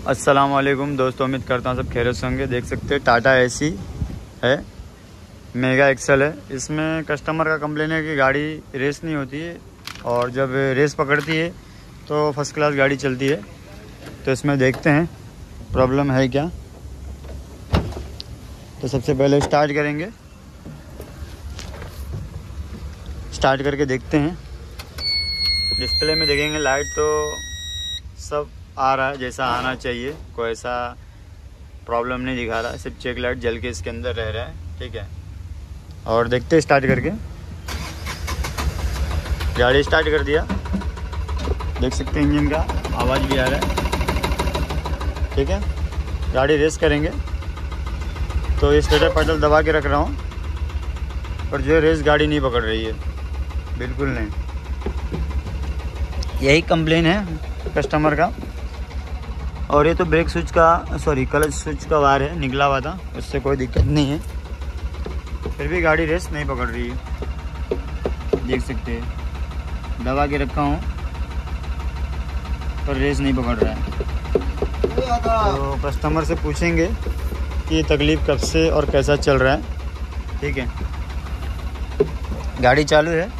अस्सलाम वालेकुम दोस्तों, उम्मीद करता हूँ सब खैरियत से होंगे। देख सकते हैं टाटा एसी है, मेगा एक्सल है। इसमें कस्टमर का कंप्लेन है कि गाड़ी रेस नहीं होती है और जब रेस पकड़ती है तो फर्स्ट क्लास गाड़ी चलती है। तो इसमें देखते हैं प्रॉब्लम है क्या। तो सबसे पहले स्टार्ट करेंगे, स्टार्ट करके देखते हैं। डिस्प्ले में देखेंगे लाइट तो सब आ रहा है जैसा आना चाहिए, कोई ऐसा प्रॉब्लम नहीं दिखा रहा है, सिर्फ चेक लाइट जल के इसके अंदर रह रहा है। ठीक है, और देखते हैं स्टार्ट करके। गाड़ी स्टार्ट कर दिया, देख सकते हैं इंजन का आवाज़ भी आ रहा है। ठीक है, गाड़ी रेस करेंगे तो ये स्टेटर पेडल दबा के रख रहा हूँ, पर जो रेस गाड़ी नहीं पकड़ रही है, बिल्कुल नहीं। यही कंप्लेन है कस्टमर का। और ये तो ब्रेक स्विच का क्लच स्विच का वायर है, निकला हुआ था, उससे कोई दिक्कत नहीं है, फिर भी गाड़ी रेस नहीं पकड़ रही है। देख सकते हैं दबा के रखा हूँ पर रेस नहीं पकड़ रहा है। तो कस्टमर से पूछेंगे कि ये तकलीफ़ कब से और कैसा चल रहा है। ठीक है, गाड़ी चालू है,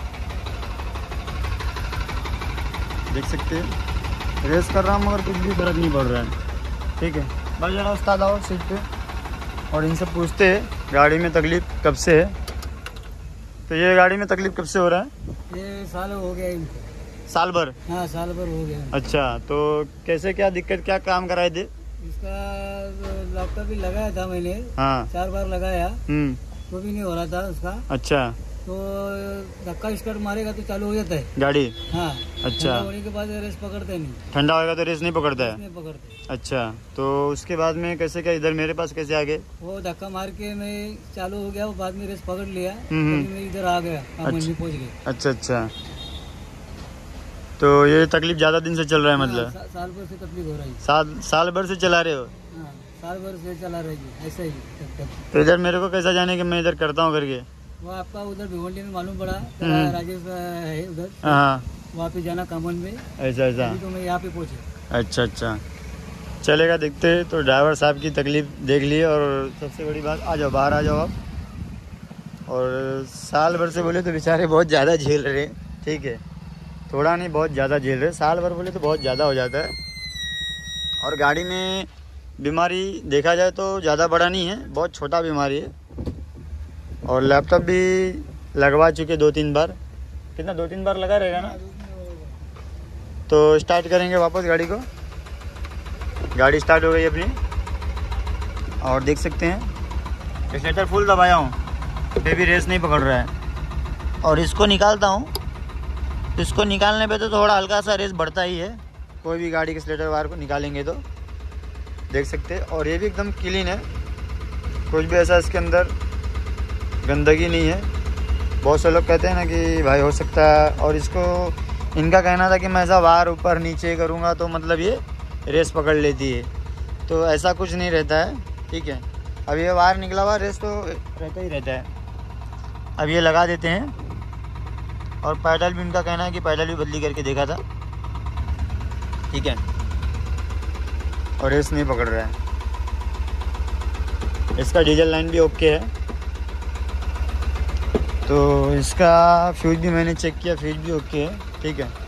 देख सकते हैं रेस कर रहा हूँ मगर कुछ भी फर्क नहीं पड़ रहा है। ठीक है, बस जरा उस्ताद आओ सीट पे और इनसे पूछते हैं गाड़ी में तकलीफ़ कब से है। तो ये गाड़ी में तकलीफ़ कब से हो रहा है? ये साल हो गया इनको। साल भर? हाँ, साल भर हो गया। अच्छा, तो कैसे क्या दिक्कत, क्या काम कराए थे? इसका लैपटॉप भी लगाया था मैंने। हाँ, 4 बार लगाया तो भी नहीं हो रहा था उसका। अच्छा, तो धक्का स्टार्ट मारेगा तो चालू हो जाता है गाड़ी? हाँ। अच्छा, होने के बाद रेस पकड़ते नहीं, ठंडा होगा तो रेस नहीं पकड़ता है? नहीं पकड़ते। अच्छा, तो उसके बाद में कैसे क्या इधर मेरे पास कैसे आ गए? वो धक्का मार के मैं चालू हो गया, वो बाद में रेस पकड़ लिया, मैं इधर आ गया, अच्छा, पहुँच गया। अच्छा अच्छा, तो ये तकलीफ ज़्यादा दिन से चल रहा है? मतलब साल भर से तकलीफ हो रही है। साल भर से चला रहे हो? हाँ, साल भर से चला रहेगी ऐसे ही। तो इधर मेरे को कैसा जाने कि मैं इधर करता हूँ करके? वो आपका उधर भिवंडी में मालूम पड़ा, राजेश है उधर, हाँ, वहाँ पे जाना कामन में। ऐसा ऐसा, तो मैं यहाँ पे पहुँचे। अच्छा अच्छा, चलेगा, देखते हैं। तो ड्राइवर साहब की तकलीफ देख लिए और सबसे बड़ी बात, आ जाओ बाहर आ जाओ आप। और साल भर से बोले तो बेचारे बहुत ज़्यादा झेल रहे हैं। ठीक है, थोड़ा नहीं बहुत ज़्यादा झेल रहे, साल भर बोले तो बहुत ज़्यादा हो जाता है। और गाड़ी में बीमारी देखा जाए तो ज़्यादा बड़ा नहीं है, बहुत छोटा बीमारी है। और लैपटॉप भी लगवा चुके 2-3 बार, कितना 2-3 बार लगा रहेगा ना। तो स्टार्ट करेंगे वापस गाड़ी को। गाड़ी स्टार्ट हो गई अपनी और देख सकते हैं एक्सीलेटर फुल दबाया हूँ, फिर भी रेस नहीं पकड़ रहा है। और इसको निकालता हूँ, इसको निकालने पे तो थोड़ा हल्का सा रेस बढ़ता ही है, कोई भी गाड़ी के एक्सीलेटर वायर को निकालेंगे तो देख सकते हैं। और ये भी एकदम क्लीन है, कुछ भी ऐसा इसके अंदर गंदगी नहीं है। बहुत से लोग कहते हैं ना कि भाई हो सकता है, और इसको इनका कहना था कि मैं ऐसा वायर ऊपर नीचे करूँगा तो मतलब ये रेस पकड़ लेती है, तो ऐसा कुछ नहीं रहता है। ठीक है, अब ये वायर निकला हुआ, रेस तो रहता ही रहता है। अब ये लगा देते हैं। और पैडल भी उनका कहना है कि पैडल भी बदली करके देखा था। ठीक है, और रेस नहीं पकड़ रहा है। इसका डीजल लाइन भी ओके है। तो इसका फ्यूज भी मैंने चेक किया, फ्यूज भी ओके है। ठीक है,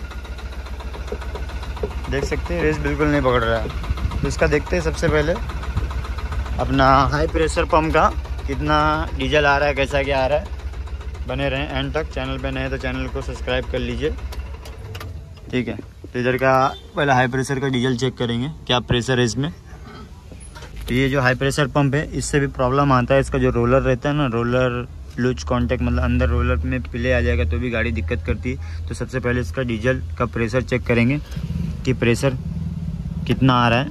देख सकते हैं रेस बिल्कुल नहीं पकड़ रहा है। तो इसका देखते हैं सबसे पहले अपना हाई प्रेशर पंप का कितना डीजल आ रहा है, कैसा क्या आ रहा है। बने रहें एंड तक, चैनल पे नए तो चैनल को सब्सक्राइब कर लीजिए। ठीक है, तो इधर का पहले हाई प्रेशर का डीजल चेक करेंगे क्या प्रेशर है इसमें। तो ये जो हाई प्रेशर पंप है इससे भी प्रॉब्लम आता है, इसका जो रोलर रहता है ना, रोलर लूज कांटेक्ट, मतलब अंदर रोलर में पिले आ जाएगा तो भी गाड़ी दिक्कत करती है। तो सबसे पहले इसका डीजल का प्रेशर चेक करेंगे कि प्रेशर कितना आ रहा है।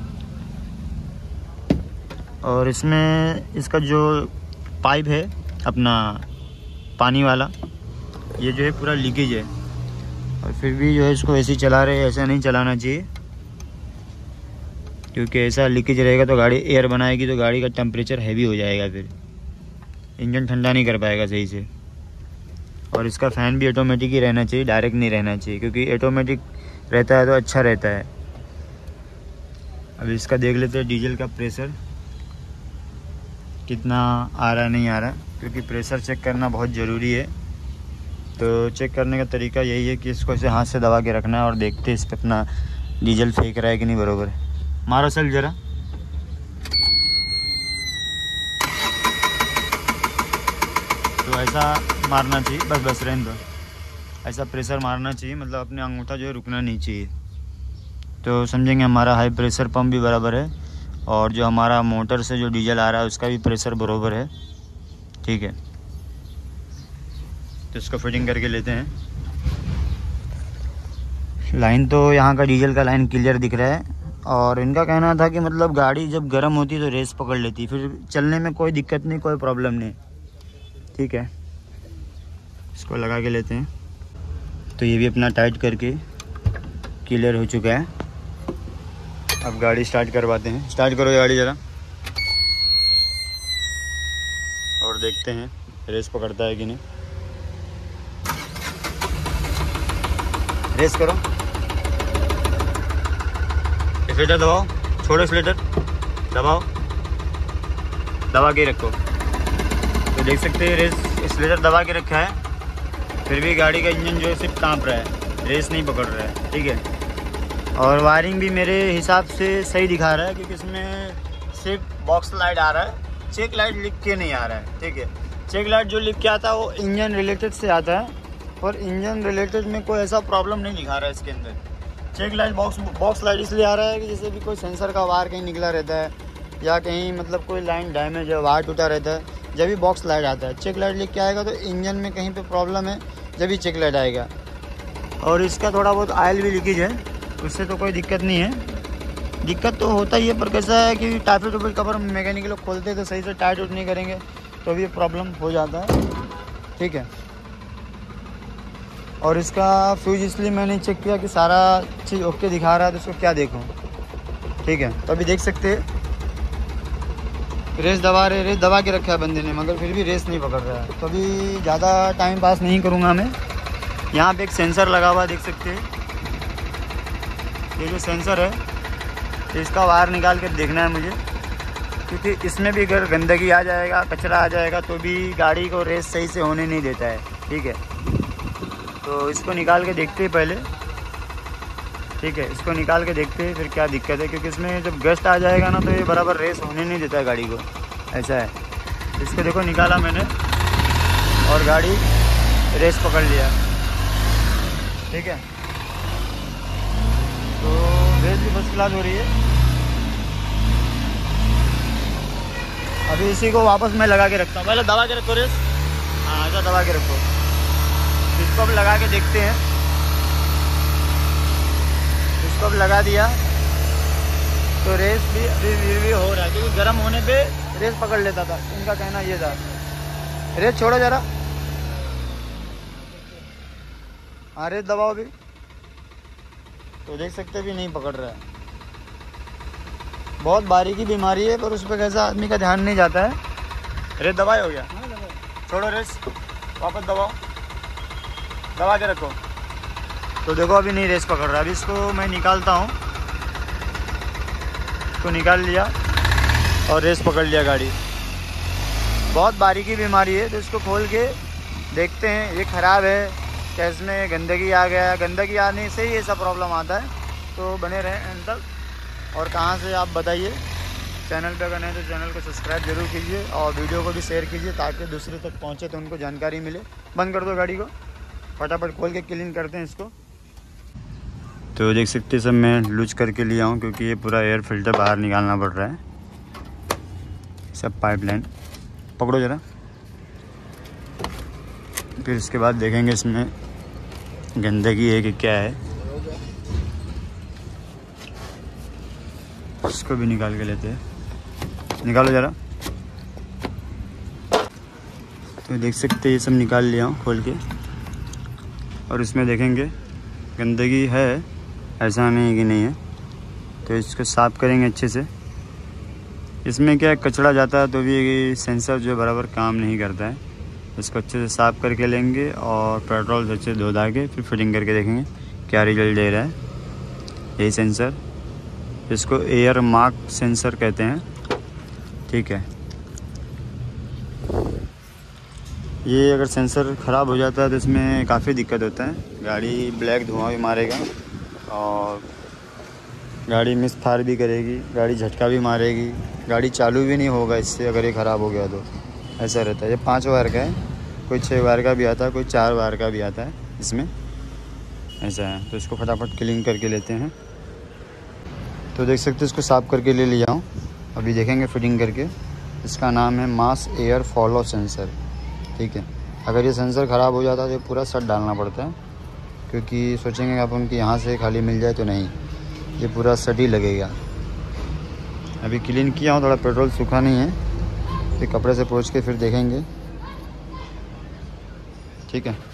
और इसमें इसका जो पाइप है अपना पानी वाला, ये जो है पूरा लीकेज है। और फिर भी जो है इसको ऐसे ही चला रहे हैं, ऐसा नहीं चलाना चाहिए, क्योंकि ऐसा लीकेज रहेगा तो गाड़ी एयर बनाएगी तो गाड़ी का टेम्परेचर हैवी हो जाएगा, फिर इंजन ठंडा नहीं कर पाएगा सही से। और इसका फ़ैन भी ऑटोमेटिक ही रहना चाहिए, डायरेक्ट नहीं रहना चाहिए, क्योंकि ऑटोमेटिक रहता है तो अच्छा रहता है। अभी इसका देख लेते हैं डीजल का प्रेशर कितना आ रहा है नहीं आ रहा, क्योंकि प्रेशर चेक करना बहुत ज़रूरी है। तो चेक करने का तरीका यही है कि इसको ऐसे हाथ से दबा के रखना है और देखते हैं इस पर अपना डीजल फेंक रहा है कि नहीं बरोबर है। मारो सेल्फ ज़रा, तो ऐसा मारना चाहिए, बस रहने दो। ऐसा प्रेशर मारना चाहिए, मतलब अपने अंगूठा जो है रुकना नहीं चाहिए। तो समझेंगे हमारा हाई प्रेशर पंप भी बराबर है और जो हमारा मोटर से जो डीजल आ रहा है उसका भी प्रेशर बराबर है। ठीक है, तो इसको फिटिंग करके लेते हैं। लाइन तो यहाँ का डीजल का लाइन क्लियर दिख रहा है और इनका कहना था कि मतलब गाड़ी जब गर्म होती तो रेस पकड़ लेती, फिर चलने में कोई दिक्कत नहीं, कोई प्रॉब्लम नहीं। ठीक है, इसको लगा के लेते हैं। तो ये भी अपना टाइट करके क्लियर हो चुका है। अब गाड़ी स्टार्ट करवाते हैं। स्टार्ट करो गाड़ी ज़रा और देखते हैं रेस पकड़ता है कि नहीं। रेस करो, एक्सीलेटर दबाओ, छोड़ो एक्सीलेटर, दबाओ, दबा के रखो। तो देख सकते हैं रेस एक्सीलेटर दबा के रखा है, फिर भी गाड़ी का इंजन जो है सिर्फ कांप रहा है, रेस नहीं पकड़ रहा है। ठीक है, और वायरिंग भी मेरे हिसाब से सही दिखा रहा है, क्योंकि इसमें सिर्फ बॉक्स लाइट आ रहा है, चेक लाइट लिख के नहीं आ रहा है। ठीक है, चेक लाइट जो लिख के आता है वो इंजन रिलेटेड से आता है, और इंजन रिलेटेड में कोई ऐसा प्रॉब्लम नहीं दिखा रहा है इसके अंदर। चेक लाइट बॉक्स लाइट इसलिए आ रहा है कि जैसे भी कोई सेंसर का वायर कहीं निकला रहता है या कहीं मतलब कोई लाइन डैमेज है, वायर टूटा रहता है, जब भी बॉक्स लाइट आता है। चेक लाइट लिख के आएगा तो इंजन में कहीं पे प्रॉब्लम है, जब भी चेक लाइट आएगा। और इसका थोड़ा बहुत ऑयल भी लीकेज है, उससे तो कोई दिक्कत नहीं है। दिक्कत तो होता ही है, पर कैसा है कि टाइफे टूफे कवर मैकेनिक लोग खोलते हैं तो सही से टाइट उट नहीं करेंगे तो भी प्रॉब्लम हो जाता है। ठीक है, और इसका फ्यूज इसलिए मैंने चेक किया कि सारा चीज़ ओके दिखा रहा है, तो इसको क्या देखूं। ठीक है, तो अभी देख सकते हैं रेस दबा के रखा है बंदे ने, मगर फिर भी रेस नहीं पकड़ रहा है। तो अभी ज़्यादा टाइम पास नहीं करूँगा मैं। यहाँ पे एक सेंसर लगा हुआ देख सकते हैं, ये जो सेंसर है इसका वायर निकाल कर देखना है मुझे, क्योंकि इसमें भी अगर गंदगी आ जाएगा, कचरा आ जाएगा तो भी गाड़ी को रेस सही से होने नहीं देता है। ठीक है, तो इसको निकाल के देखते हैं पहले। ठीक है, इसको निकाल के देखते हैं फिर क्या दिक्कत है, क्योंकि इसमें जब गस्ट आ जाएगा ना तो ये बराबर रेस होने नहीं देता है गाड़ी को, ऐसा है। इसको देखो निकाला मैंने और गाड़ी रेस पकड़ लिया। ठीक है, तो रेस भी फर्स्ट क्लास हो रही है। अभी इसी को वापस मैं लगा के रखता हूँ, पहले दबा के रखो रेस, हाँ ऐसा दबा के रखो। इसको अब लगा के देखते हैं। इसको अब लगा दिया तो रेस भी अभी हो रहा है, क्योंकि गर्म होने पे रेस पकड़ लेता था, इनका कहना ये था। रेस छोड़ो जरा, हाँ रेस दबाओ भी, तो देख सकते भी नहीं पकड़ रहा है। बहुत बारीकी बीमारी है, पर उस पर कैसा आदमी का ध्यान नहीं जाता है। रेस दबाए हो गया, छोड़ो रेस, वापस दबाओ, दबा के रखो। तो देखो अभी नहीं रेस पकड़ रहा। अभी इसको मैं निकालता हूँ, इसको निकाल लिया और रेस पकड़ लिया गाड़ी। बहुत बारीकी बीमारी है, तो इसको खोल के देखते हैं ये ख़राब है क्या, इसमें गंदगी आ गया। गंदगी आने से ही ऐसा प्रॉब्लम आता है। तो बने रहें एंड तक। और कहाँ से आप बताइए। चैनल पे अगर नहीं तो चैनल को सब्सक्राइब जरूर कीजिए और वीडियो को भी शेयर कीजिए, ताकि दूसरे तक पहुँचे तो उनको जानकारी मिले। बंद कर दो गाड़ी को, फटाफट खोल के क्लीन करते हैं इसको। तो देख सकते सब मैं लूज करके लिया हूँ, क्योंकि ये पूरा एयर फिल्टर बाहर निकालना पड़ रहा है। सब पाइपलाइन पकड़ो ज़रा, फिर इसके बाद देखेंगे इसमें गंदगी है कि क्या है। इसको भी निकाल के लेते हैं, निकालो ज़रा। तो देख सकते ये सब निकाल लिया हूँ खोल के, और इसमें देखेंगे गंदगी है, ऐसा नहीं है कि नहीं है। तो इसको साफ़ करेंगे अच्छे से। इसमें क्या कचरा जाता है तो भी सेंसर जो बराबर काम नहीं करता है। इसको अच्छे से साफ़ करके लेंगे और पेट्रोल से अच्छे धो धा के फिर फिटिंग करके देखेंगे क्या रिजल्ट दे रहा है। यही सेंसर इसको एयर मार्क सेंसर कहते हैं, ठीक है। ये अगर सेंसर ख़राब हो जाता है तो इसमें काफ़ी दिक्कत होता है, गाड़ी ब्लैक धुआं भी मारेगा और गाड़ी मिस फायर भी करेगी, गाड़ी झटका भी मारेगी, गाड़ी चालू भी नहीं होगा इससे अगर ये ख़राब हो गया तो। ऐसा रहता है। ये 5 वायर का है, कोई 6 वायर का भी आता है, कोई 4 वायर का भी आता है इसमें, ऐसा है। तो इसको फटाफट क्लीन करके लेते हैं। तो देख सकते हो इसको साफ़ करके ले लिया हूँ, अभी देखेंगे फिटिंग करके। इसका नाम है मास एयर फॉलो सेंसर, ठीक है। अगर ये सेंसर ख़राब हो जाता है तो पूरा सेट डालना पड़ता है, क्योंकि सोचेंगे आप उनकी यहाँ से खाली मिल जाए, तो नहीं, ये पूरा सेट ही लगेगा। अभी क्लीन किया हूँ, थोड़ा पेट्रोल सूखा नहीं है, फिर कपड़े से पोंछ के फिर देखेंगे, ठीक है।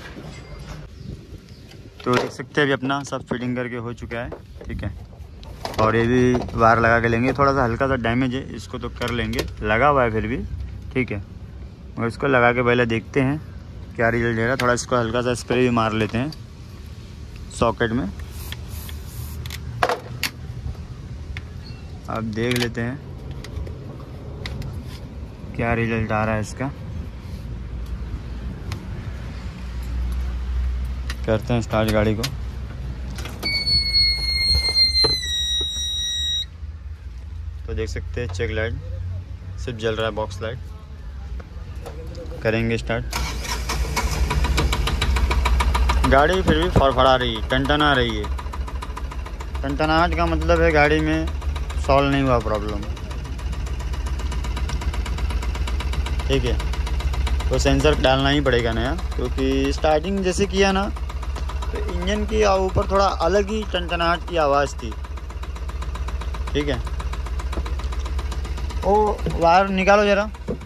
तो देख सकते हैं अभी अपना सब फिटिंग करके हो चुका है, ठीक है। और ये भी वायर लगा के लेंगे, थोड़ा सा हल्का सा डैमेज है, इसको तो कर लेंगे, लगा हुआ है फिर भी, ठीक है। और इसको लगा के पहले देखते हैं क्या रिजल्ट दे रहा है। थोड़ा इसको हल्का सा स्प्रे भी मार लेते हैं सॉकेट में, अब देख लेते हैं क्या रिजल्ट आ रहा है इसका। करते हैं स्टार्ट गाड़ी को। तो देख सकते हैं चेक लाइट सिर्फ जल रहा है, बॉक्स लाइट। करेंगे स्टार्ट, गाड़ी फिर भी फड़फड़ा रही है, टनटना रही है। टनटनाहट का मतलब है गाड़ी में सॉल्व नहीं हुआ प्रॉब्लम, ठीक है। तो सेंसर डालना ही पड़ेगा नया, क्योंकि स्टार्टिंग जैसे किया ना तो इंजन की ऊपर थोड़ा अलग ही टनटनाहट की आवाज़ थी, ठीक है। ओ वायर निकालो ज़रा,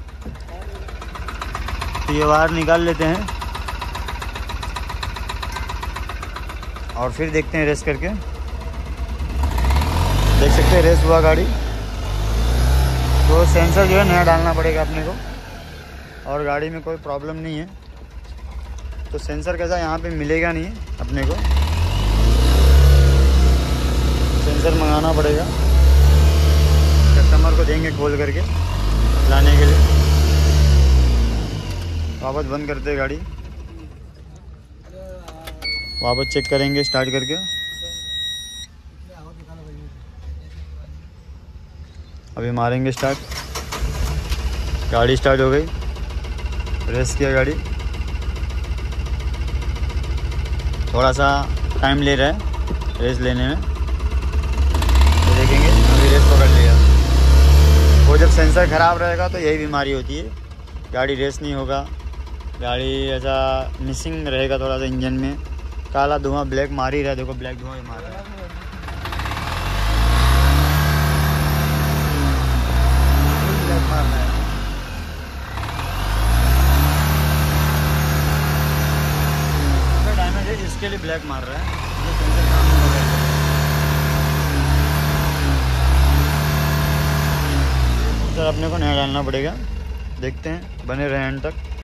तो ये वायर निकाल लेते हैं और फिर देखते हैं रेस करके। देख सकते हैं रेस हुआ गाड़ी, तो सेंसर जो है नया डालना पड़ेगा अपने को, और गाड़ी में कोई प्रॉब्लम नहीं है। तो सेंसर कैसा यहाँ पे मिलेगा नहीं अपने को, सेंसर मंगाना पड़ेगा, कस्टमर को देंगे खोल करके लाने के लिए। वापस बंद करते हैं गाड़ी, वापस चेक करेंगे स्टार्ट करके। अभी मारेंगे स्टार्ट, गाड़ी स्टार्ट हो गई, रेस किया गाड़ी। थोड़ा सा टाइम ले रहा है रेस लेने में, तो देखेंगे। अभी रेस पकड़ लिया। वो जब सेंसर ख़राब रहेगा तो यही बीमारी होती है, गाड़ी रेस नहीं होगा, गाड़ी ऐसा मिसिंग रहेगा थोड़ा सा इंजन में। काला धुआं ब्लैक मार ही रहा है, देखो ब्लैक धुआं ही मार रहा है। ब्लैक मार रहा है, डैमेज है इसके लिए ब्लैक मार रहा है, जो सेंसर काम नहीं हो रहा है। सर अपने को नया डालना पड़ेगा, देखते हैं, बने रहे एंड तक।